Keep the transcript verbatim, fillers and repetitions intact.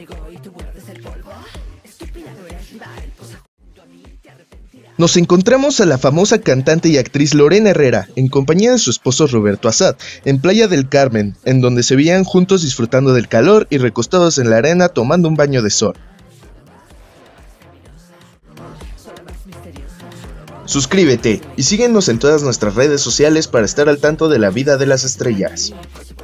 Nos encontramos a la famosa cantante y actriz Lorena Herrera, en compañía de su esposo Roberto Assad, en Playa del Carmen, en donde se veían juntos disfrutando del calor y recostados en la arena tomando un baño de sol. Suscríbete y síguenos en todas nuestras redes sociales para estar al tanto de la vida de las estrellas.